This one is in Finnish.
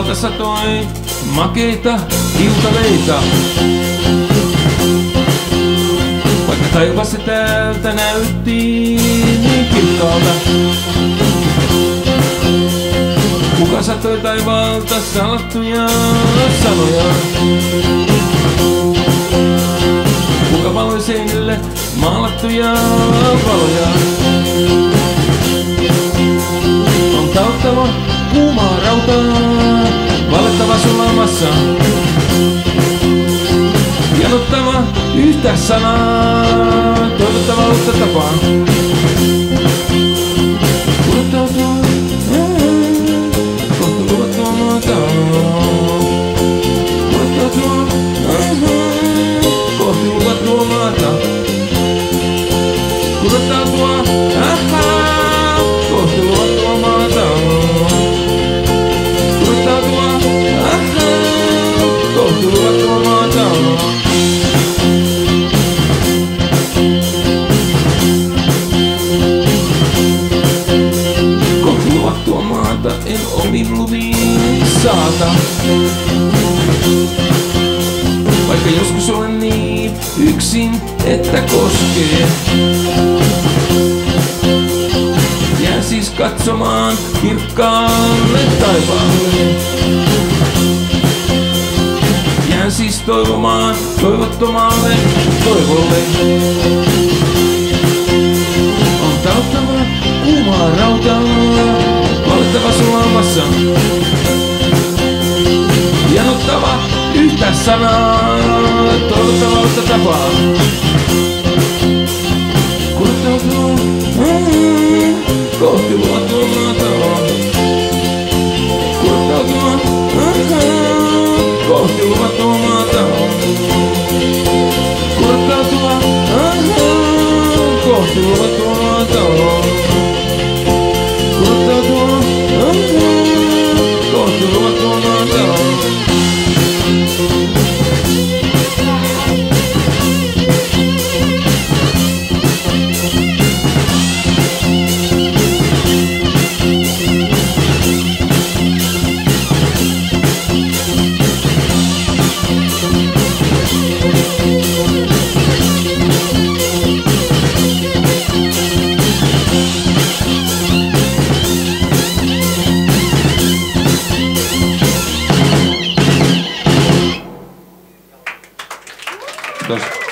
Taivaalta satoi makeita iltaleita. Vaikka taivas se täältä näytti niin kirkkaalta. Kuka satoi taivaalta salattuja sanoja? Kuka valoi seinille maalattuja valoja? On tauttava kuumaa rautaa, valettava sulamassa. Janottava yhtä sanaa, toivottava uutta tapaa. Kurottautua, kohta luvattua maata. Kurottautua, kohti luvattua maata. Kurottautua, kohti luvattua maata. Kurottautua, kohti luvattua maata. Kohti luvattua maata en omin luviin saata. Vaikka joskus olen niin yksin, että koskee. Jään siis katsomaan kirkkaalle taivaalle. Jään siis toivomaan toivottomalle toivolle. On tauttava kuumaa rautaa, valettava sulamassa. Janottava yhtä sanaa, toivottava uutta tapaa. Kurottautua, kohti luvattua maata. Kurottautua, kohti luvattua maata. Kurottautua, kohti luvattua maata. Kurottautua, kohti luvattua maata. Kiitos.